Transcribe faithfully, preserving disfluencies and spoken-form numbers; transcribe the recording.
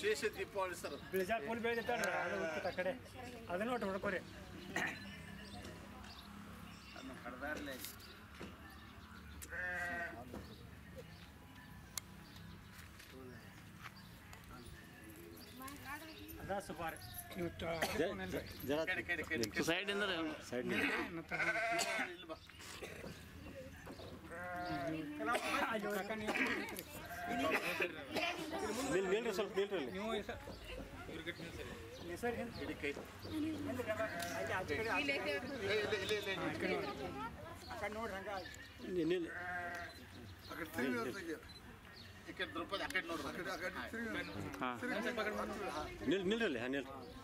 ವಿಶೇಷ ದೀಪಾವಳಿ ಸರ್. ಬಿಳಿಜಾಳ ಫುಲ್ ಬೆಳೆದಿರ್ತಾಳ್ರಿ ಅದು ಆ ಕಡೆ ಅದನ್ನ ಒಟ್ಟು ಹೊಡ್ಕೋರಿ. ಅದನ್ನ ಕಡ್ದಾರ್ಲೆ ಅದ ಸುಮಾರು ನೀವು ಸೈಡ್ ಇಂದ ಸೈಡ್ ನಿಲ್ರಿ ಸ್ವಲ್ಪ ನಿಲ್ರಿ ನೀವು ಸರ್ ಕೈ ನೋಡ್ರಿ ಹಂಗ ನಿಲ್ ದ್ರೌಪದಿ ಆ ಕಡೆ ನೋಡ್ರಿ ಹಾಂ ನಿಲ್ ನಿಲ್ರಿ ಹಾಂ ನಿಲ್ರಿ